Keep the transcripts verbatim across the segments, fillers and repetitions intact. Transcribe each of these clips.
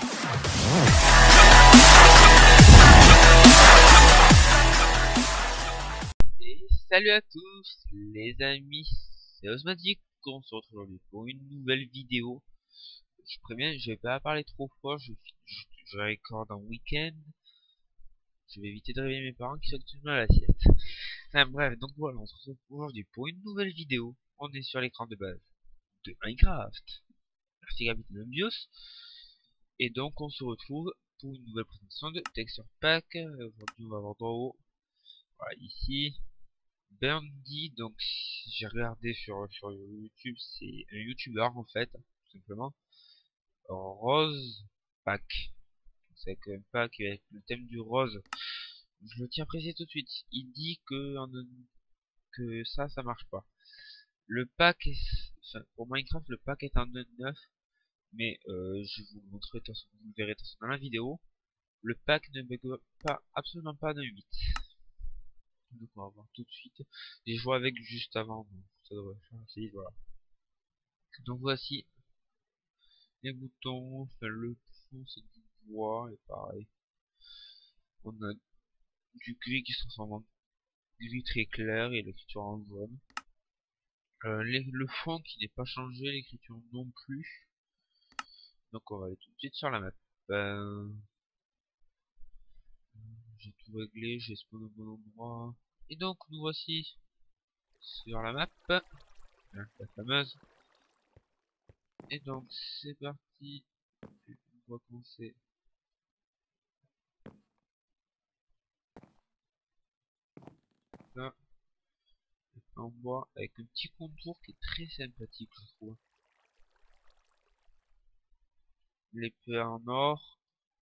Et salut à tous les amis, c'est Osmatic, on se retrouve aujourd'hui pour une nouvelle vidéo. Je préviens, je vais pas parler trop fort, je, je, je record un week-end. Je vais éviter de réveiller mes parents qui sont actuellement à la sieste. Enfin bref, donc voilà, on se retrouve aujourd'hui pour une nouvelle vidéo. On est sur l'écran de base de Minecraft. Merci Capitaine Bios. Et donc on se retrouve pour une nouvelle présentation de Texture Pack. Aujourd'hui on va voir d'en haut. Voilà, ici. Burndy, donc j'ai regardé sur, sur YouTube, c'est un youtubeur en fait, tout simplement. Rose Pack. C'est un pack avec le thème du rose. Je le tiens à préciser tout de suite. Il dit que, en, que ça, ça marche pas. Le pack est, enfin, pour Minecraft, le pack est en un neuf, mais euh, je vous le montrerai, de toute façon, vous le verrez de toute façon dans la vidéo. Le pack ne bug pas, absolument pas d'un huit. Donc on va voir tout de suite. J'ai joué avec juste avant, donc ça devrait faire assez vite, voilà. Donc voici les boutons, enfin le fond c'est du bois et pareil. On a du gris qui se transforme en gris très clair et l'écriture en jaune. Euh, les, le fond qui n'est pas changé, l'écriture non plus. Donc on va aller tout de suite sur la map. Ben, j'ai tout réglé, j'ai spawn au bon endroit. Et donc nous voici sur la map, la fameuse. Et donc c'est parti, on va commencer. Là, en bois avec un petit contour qui est très sympathique, je trouve. L'épée en or,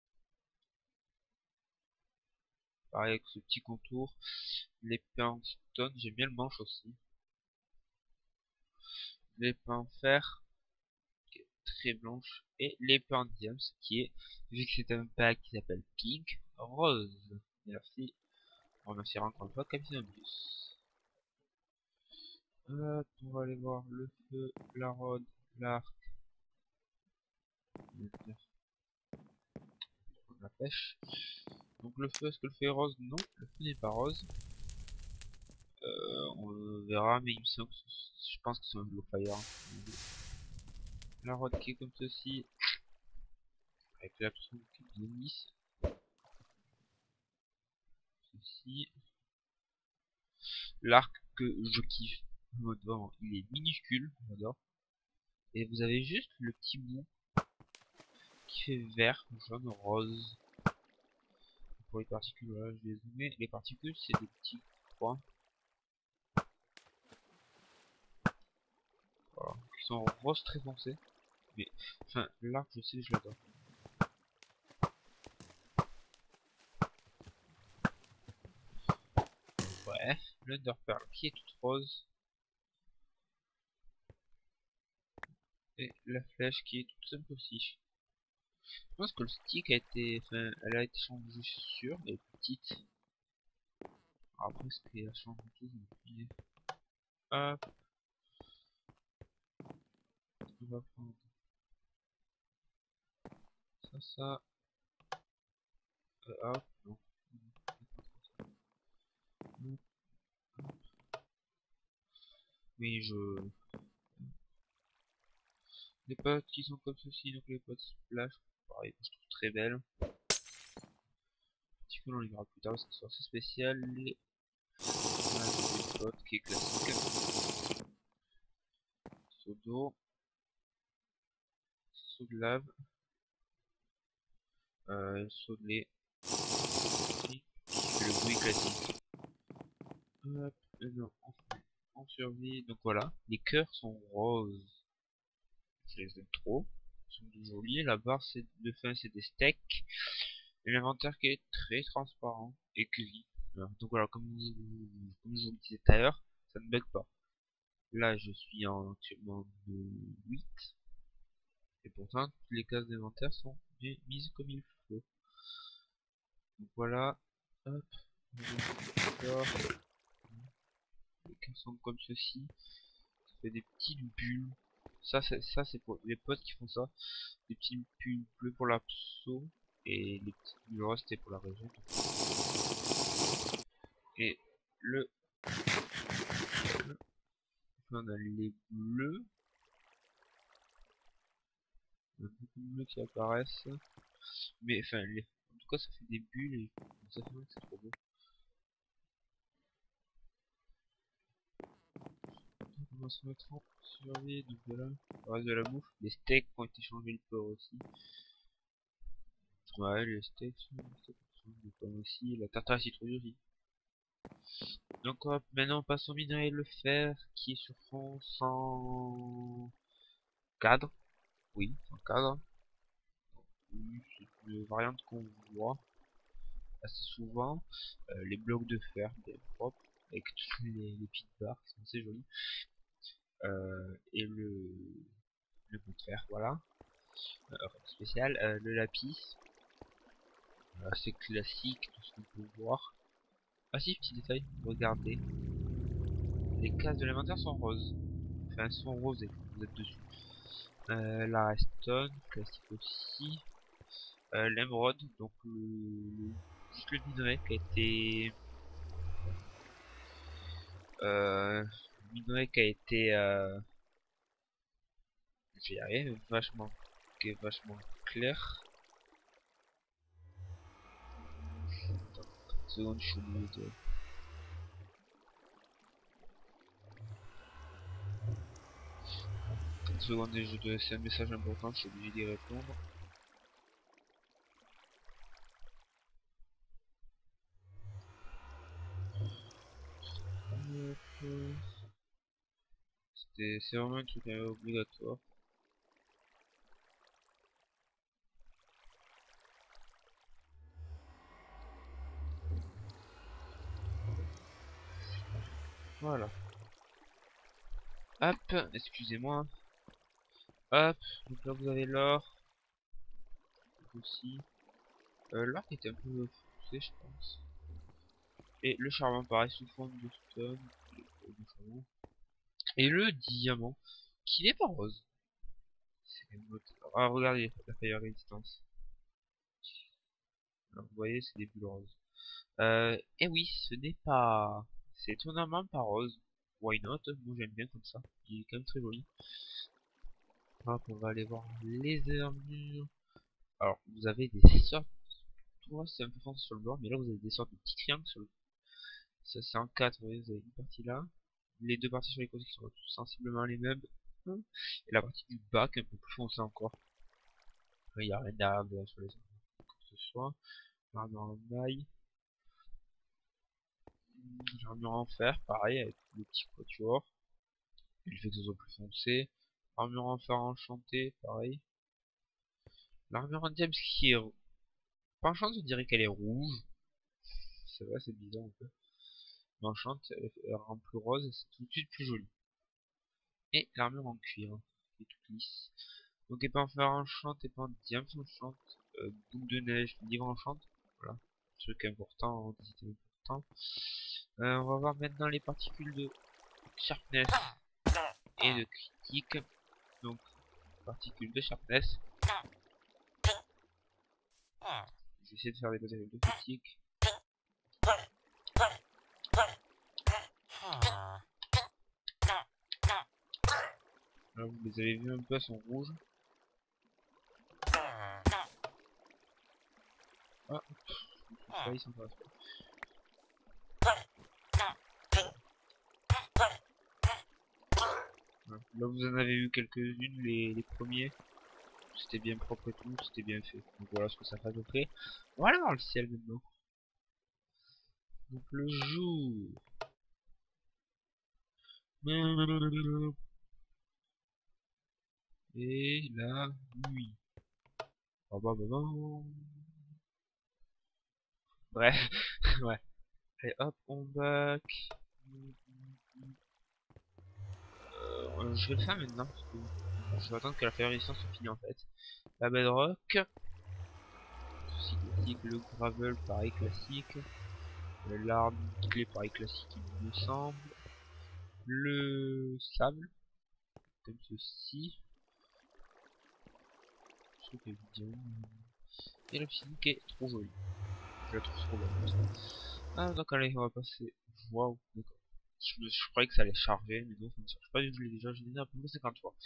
pareil avec ce petit contour. L'épée en stone, j'aime bien le manche aussi. L'épée en fer, qui est très blanche. Et l'épée en diams, qui est, vu que c'est un pack qui s'appelle Pink, rose. Merci. On remerciera encore une fois Capitaine Obvious. Hop, on va aller voir le feu, la rod, l'arc. La pêche. Donc le feu, est-ce que le feu est rose? Non, le feu n'est pas rose. Euh, on verra, mais il me semble que je pense que c'est un blue fire. La rod qui est comme ceci, avec la qui est bien lisse. Ceci. L'arc que je kiffe. Vraiment, il est minuscule, j'adore. Et vous avez juste le petit bout qui fait vert, jaune, rose. Pour les particules, voilà, je vais zoomer. Les particules, c'est des petits points. Voilà, qui sont rose très foncé. Mais, enfin, l'arc, je sais, je l'adore. Ouais, l'Underpearl qui est toute rose. Et la flèche qui est toute simple aussi. Je pense que le stick a été, enfin, elle a été changée sur, elle est petite. Après, ce qu'elle a changé tout, je me suis hop. On va prendre ça, ça. Euh, hop, non. Oui, je... Les potes qui sont comme ceci, donc les potes splash, pareil, je trouve très belles. Petit peu on les verra plus tard parce que c'est assez spécial. Les... On a des potes qui est classique. Seau d'eau. Seau de lave. Euh, seau de lait. Le bruit classique. Hop, euh, non, on, on survit. Donc voilà, les cœurs sont roses. Je les aime trop. Ils sont jolis. La barre c'est de fin c'est des steaks. Et l'inventaire qui est très transparent et gris. Alors, donc voilà, comme, vous, comme je vous le disais tout à l'heure, ça ne bug pas. Là je suis en actuellement de huit. Et pourtant toutes les cases d'inventaire sont bien mises comme il faut. Donc voilà. Hop. Les cases sont comme ceci. Ça fait des petites bulles. Ça c'est ça c'est pour les potes qui font ça. Des petits pulls bleus pour la pso et les petits bulles roses c'était pour la région. Et le, le on a les bleus. Il y a beaucoup de bleus qui apparaissent. Mais enfin les, en tout cas ça fait des bulles et ça fait que c'est trop beau. On va se mettre en survie, donc voilà. Le reste de la bouffe. Les steaks ont été changés le porc aussi. Ouais, les steaks sont les pommes aussi. La tartare à citrouille aussi. Donc hop, maintenant on passe au minerai le fer qui est sur fond sans cadre. Oui, sans cadre. Oui, c'est une variante qu'on voit assez souvent. Euh, les blocs de fer bien propres avec toutes les, les petites barres qui sont assez jolies. Euh, et le, le bout de fer, voilà. Euh, spécial, euh, le lapis. Assez classique, tout ce qu'on peut voir. Ah si, petit détail, regardez. Les cases de l'inventaire sont roses. Enfin, elles sont rosées quand vous êtes dessus. Euh, la redstone, classique aussi. Euh, l'émeraude, donc le, le, juste le minerai qui a été... Euh, le minerai qui a été... Euh, je vais y arriver, vachement, qui est vachement clair. Attends, trente secondes, je suis obligé de... trente secondes, je dois laisser un message important, je suis obligé d'y répondre. C'est vraiment un truc euh, obligatoire. Voilà. Hop, excusez-moi. Hop, donc là vous avez l'or. Aussi. Euh, l'or qui était un peu foncé, je pense. Et le charbon pareil sous forme de stone. Et le diamant, qui n'est pas rose. C'est ah, regardez la fire resistance. Alors, vous voyez, c'est des bulles roses. Euh, et oui, ce n'est pas... C'est étonnamment pas rose. Why not? Moi j'aime bien comme ça. Il est quand même très joli. Hop, on va aller voir les armures. Alors, vous avez des sortes... Tout c'est un peu foncé sur le bord, mais là vous avez des sortes de petits triangles sur le... Ça c'est en quatre, vous voyez, vous avez une partie là. Les deux parties sur les côtés qui sont sensiblement les mêmes. Et la partie du bas qui est un peu plus foncée encore. Il n'y a rien derrière sur les armures. Que ce soit. L'armure en maille. L'armure en fer, pareil, avec le petit quatuor. Il fait que ce soit plus foncé. Armure en fer enchantée, pareil. L'armure en diamant qui est... Pas enchantée, je dirais qu'elle est rouge. C'est vrai, c'est bizarre un peu. Mais enchante, elle rend plus rose et c'est tout de suite plus joli. Et l'armure en cuir, qui est toute lisse. Donc épée en fer enchante, épée en diamant enchante, euh, boule de neige, livre enchante. Voilà, truc important, important. Euh, on va voir maintenant les particules de sharpness et de critique. Donc, particules de sharpness. Je vais essayer de faire des particules de critique. Là, vous les avez vus un peu, elles sont rouges. Ah, ça, ils sont pas. Là, vous en avez vu quelques-unes, les, les premiers. C'était bien propre et tout, c'était bien fait. Donc voilà ce que ça fait à peu près. On va aller voir le ciel maintenant. Donc le jour. Et la nuit. Oh bah bah bah. Bref, ouais. Allez hop, on back. Euh, je vais le faire maintenant. Parce que je vais attendre que la fire résistance soit finie en fait. La bedrock. Ceci classique, le gravel pareil classique. L'arme clé pareil classique il me semble. Le sable. Comme ceci. truc évident. Et la piscine qui est trop jolie. Je la trouve trop belle. Ah, donc allez, on va passer. Waouh, d'accord. Je, me- je croyais que ça allait charger, mais non, ça ne charge pas du tout. Déjà, j'ai déjà à peu près cinquante fois.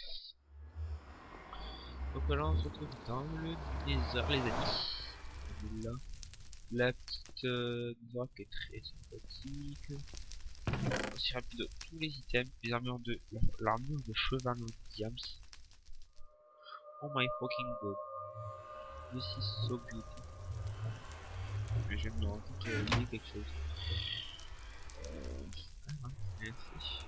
Donc là, on se retrouve dans le Nether, les amis. Là, la petite euh, Nether qui est très sympathique. Aussi rapide, tous les items, les armures de l'armure de cheval en diams. Oh my fucking god. This is so beautiful. Mais j'aime me rendre compte qu'il y a quelque chose. Euh... Ah, merci.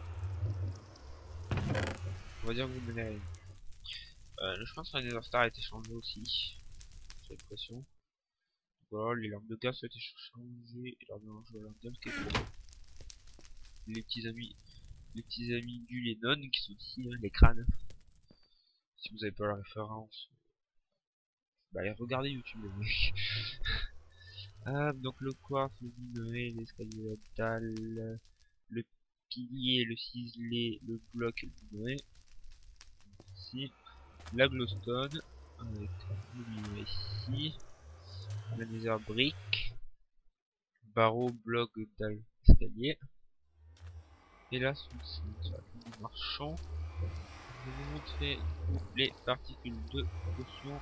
On va dire que vous menez rien. Euh, je pense que la Nether Star a été changée aussi. J'ai l'impression. Voilà, les lampes de gaz ont été changées. Et l'armure de cheval en diams qui est trop belle. Les petits amis, les petits amis du Lennon qui sont ici, hein, les crânes. Si vous avez pas la référence, bah allez regarder YouTube les mecs. Ah, donc le quartz, le minerai, l'escalier, la dalle, le pilier, le ciselé, le bloc et le minerai. Ici, la glowstone, avec le minerai ici, la nether brick, barreau, bloc, dalle, escalier. Et là, sous le marchand, je vais vous montrer les particules de potion.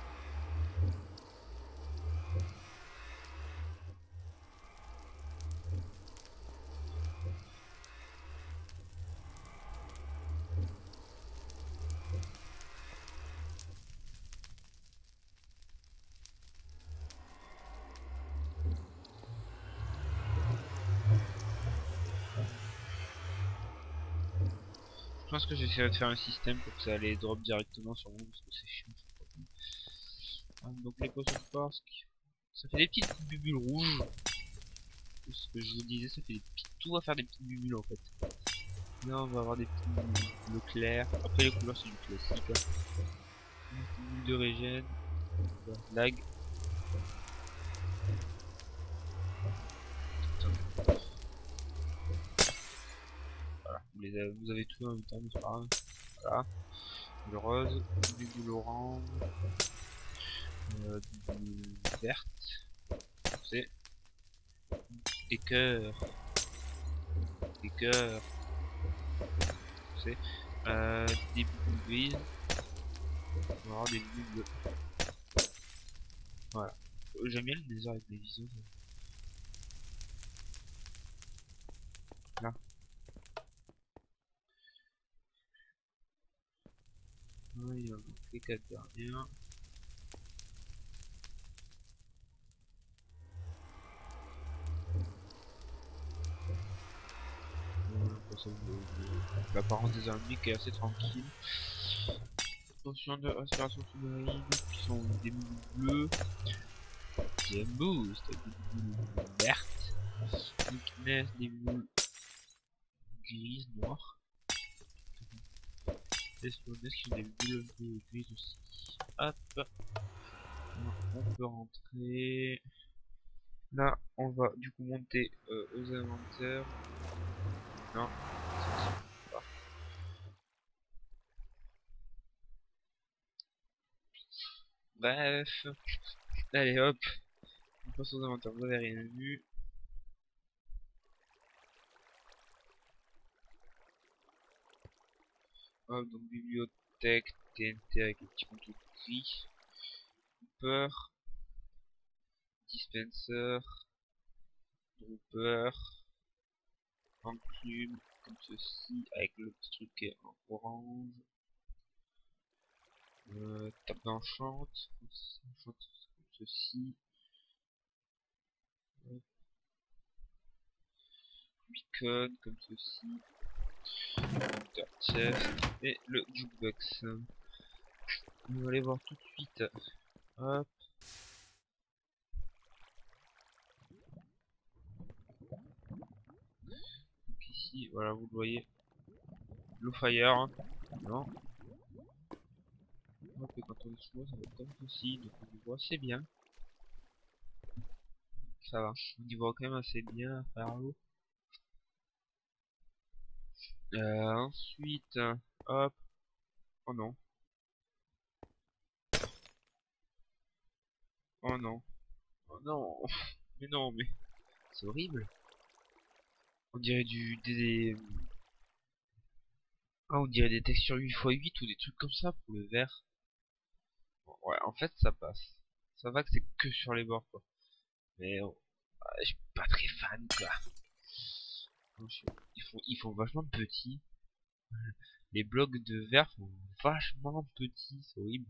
Je pense que j'essaierai de faire un système pour que ça allait drop directement sur moi parce que c'est chiant. Ah, donc les potions de force, ça fait des petites bulles rouges. Ce que je vous disais, ça fait des petits... tout va faire des petites bulles en fait. Là on va avoir des petits bulles bleu clair. Après les couleurs c'est du classique. Hein. Une petite bulle de régène. Lag. Voilà, vous, les avez, vous avez tout en même temps, mais c'est pas grave. Voilà. Le rose, du boule orange, euh, du boule verte, c'est des cœurs, des cœurs, c'est euh, des boules grises, on va avoir des boules bleues. Voilà. Euh, J'aime bien le désert avec des visos. Là. Ouais, il y a les quatre dernières. L'apparence des ennemis qui est assez tranquille. Potion de aspiration sous-marine qui sont des boules bleues. Des boost avec des boules vertes. Weakness, des boules grises, noires. Des slowness qui ont des boules bleues et grises aussi. Hop. On peut rentrer. Là, on va du coup monter euh, aux inventaires. Non. Bref. Allez hop. On passe aux inventaires. Vous avez rien vu. Hop, donc bibliothèque, T N T avec le petit contour gris. Dropper. Dispenser. Dropper. Enclume. Comme ceci. Avec le petit truc qui est en orange. Euh, table d'enchant. Comme ceci. Beacon comme ceci, Hunter Chest et le Jukebox. On va aller voir tout de suite. Hop. Donc ici, voilà, vous le voyez. Low fire. Non. Hop, et quand on est sous l'eau, ça va être comme ceci. Donc on le voit assez bien. Ça va. On y voit quand même assez bien à faire l'eau. Euh, ensuite, hop. Oh non. Oh non. Oh non. Mais non, mais c'est horrible. On dirait du des ah, on dirait des textures huit par huit ou des trucs comme ça pour le vert. Bon, ouais, en fait ça passe. Ça va que c'est que sur les bords quoi. Mais oh, ouais, je suis pas très fan quoi. Non, je- Ils font ils font vachement petits. Les blocs de verre font vachement petits, c'est horrible.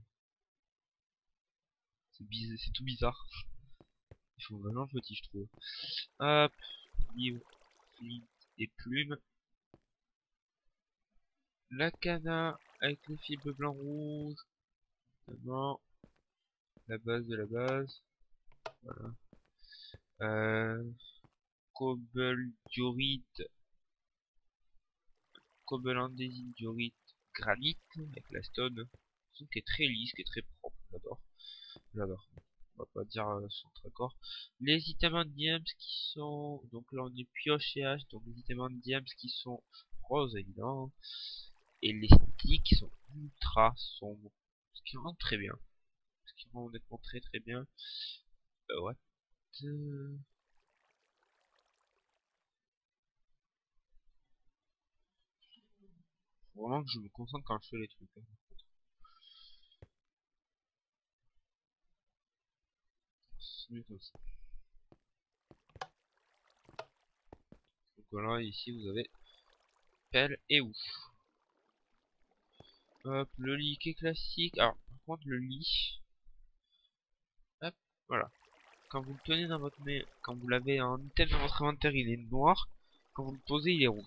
C'est bizarre, c'est tout bizarre. Ils font vraiment petits je trouve. Hop, livre, flint et plumes. La cana avec le fibre blanc rouge. Évidemment. La base de la base. Voilà. Euh, cobble diorite. Cobble andésite diorite granite avec la stone. Qui est très lisse, qui est très propre. J'adore. J'adore. On va pas dire euh, son très corps. Les items diams qui sont. Donc là on est pioche et hache. Donc les items diams qui sont roses évidemment. Et les sticks qui sont ultra sombres. Ce qui rend très bien. Ce qui rend honnêtement très très bien. Euh, what euh, Faut vraiment que je me concentre quand je fais les trucs. Hein. C'est mieux comme ça. Donc voilà, ici vous avez pelle et ouf. Hop, le lit qui est classique. Alors, par contre, le lit. Hop, voilà. Quand vous le tenez dans votre main, quand vous l'avez en item dans votre inventaire, il est noir. Quand vous le posez, il est rouge.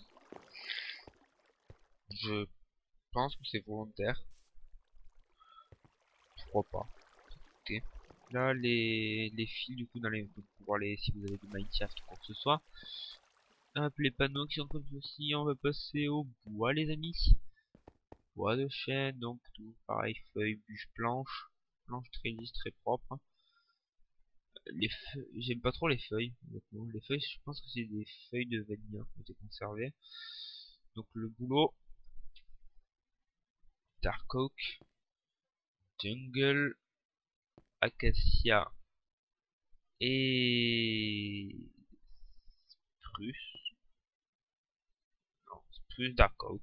Je pense que c'est volontaire. Pourquoi pas. Ok. Là, les, les fils, du coup, dans les, vous pouvez pouvoir les, si vous avez du Minecraft ou quoi que ce soit. Hop, les panneaux qui sont comme ceci. On va passer au bois, les amis. Bois de chêne, donc tout pareil, feuilles, bûches, planches. Planches très lisses, très propres. Les feuilles, j'aime pas trop les feuilles, honnêtement. Les feuilles, je pense que c'est des feuilles de vanilla qui ont été conservées. Donc le boulot, Dark Oak, Jungle, Acacia et Spruce. Non, Spruce, Dark Oak.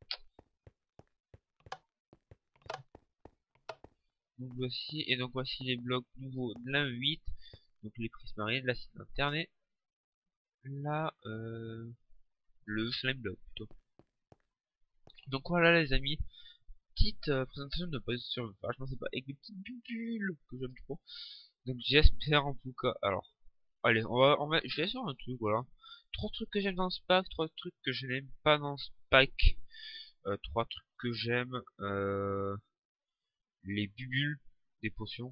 Donc voici, et donc voici les blocs nouveaux de la huit. Donc les prismarines, de l'acide interne et là, euh, le slime block plutôt. Donc voilà les amis, petite euh, présentation de base sur vachement c'est pas avec des petites bulles que j'aime trop. Donc j'espère en tout cas. Alors, allez, on va, on va, je vais sur un truc, voilà. Trois trucs que j'aime dans ce pack, trois trucs que je n'aime pas dans ce pack. Euh, trois trucs que j'aime. Euh, les bulles des potions,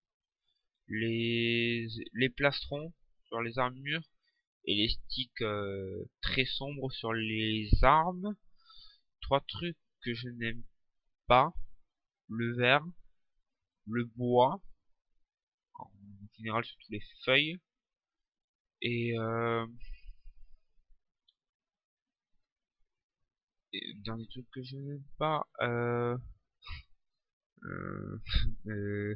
les les plastrons sur les armures et les sticks euh, très sombres sur les armes. Trois trucs que je n'aime pas, le verre, le bois, en général surtout les feuilles, et, euh, et dernier truc que je n'aime pas, euh, euh, euh,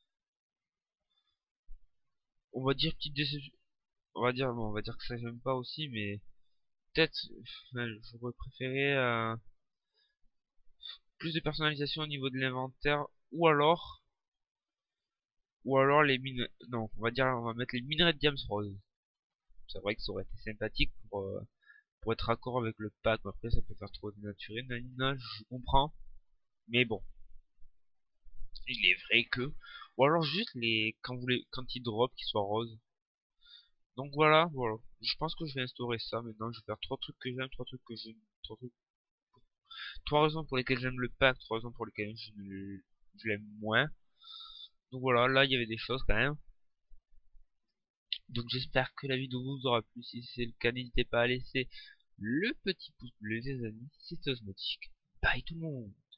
on va dire petite déception, on va dire, bon, on va dire que ça j'aime pas aussi, mais peut-être, enfin, j'aurais préféré euh, plus de personnalisation au niveau de l'inventaire, ou alors, ou alors les mines, non, on va dire, on va mettre les minerais de diams rose. C'est vrai que ça aurait été sympathique pour, euh, pour être raccord avec le pack, mais après ça peut faire trop dénaturé, nanina, je comprends. Mais bon, il est vrai que. Ou alors juste les. Quand vous les. Quand ils drop, qu'ils soient roses. Donc voilà, voilà. Je pense que je vais instaurer ça maintenant. Je vais faire trois trucs que j'aime, trois trucs que j'aime. Trois trucs. Trois raisons pour lesquelles j'aime le pack, trois raisons pour lesquelles je, ne- je l'aime moins. Donc voilà, là il y avait des choses quand même. Donc j'espère que la vidéo vous aura plu. Si c'est le cas, n'hésitez pas à laisser le petit pouce bleu, les amis. C'est Osmotique. Bye tout le monde.